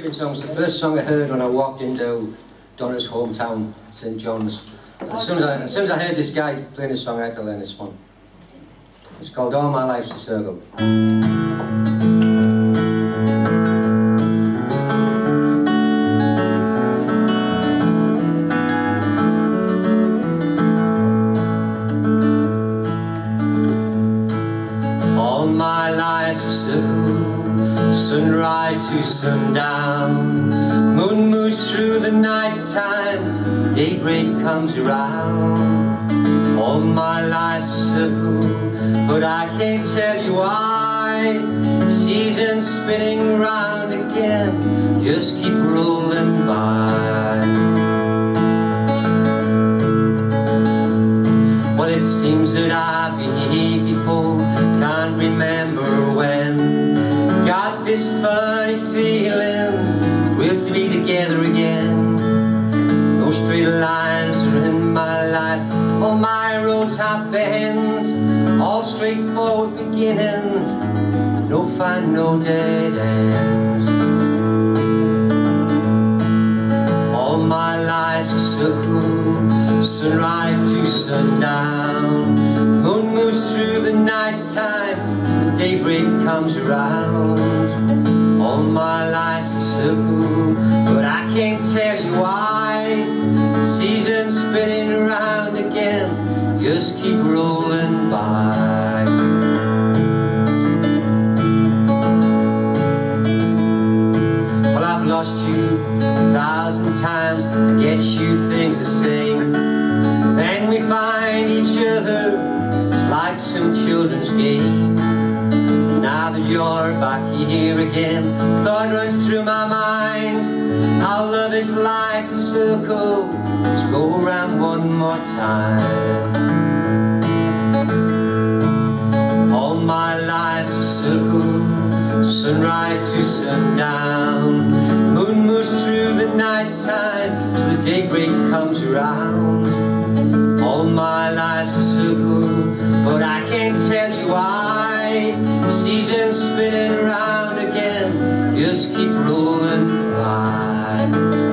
Song was the first song I heard when I walked into Donna's hometown, St John's. As soon as I heard this guy playing this song, I had to learn this one. It's called All My Life's a Circle. All my life's a circle, sunrise to sundown, moon moves through the night time, daybreak comes around. All my life's a circle, but I can't tell you why. Seasons spinning round again, just keep rolling by. Well, it seems that I've been here before, can't remember when. Got this funny feeling we'll be together again. No straight lines are in my life, all my roads have bends, all straightforward beginnings, no find, no dead ends. All my life's a circle, sunrise to sundown, moon moves through the night time, till daybreak comes around. All my life's a circle, but I can't tell you why. Seasons spinning round again, just keep rolling by. Well, I've lost you 1,000 times, I guess you think the same. Then we find each other, it's like some children's game. Now that you're back here again, thought runs through my mind. Our love is like a circle, let's go around one more time. All my life's a circle, sunrise to sundown, moon moves through the night time, till the daybreak comes around. All my life's a circle, but I can't tell you why. Seasons spinning round again, just keep rolling by.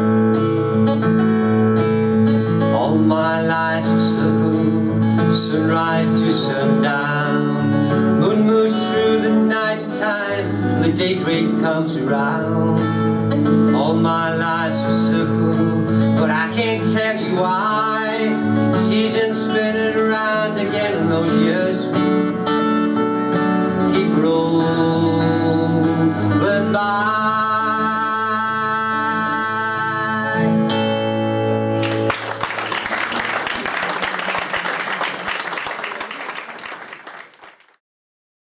All my life's a circle, sunrise to sundown, moon moves through the night time, till the daybreak comes around.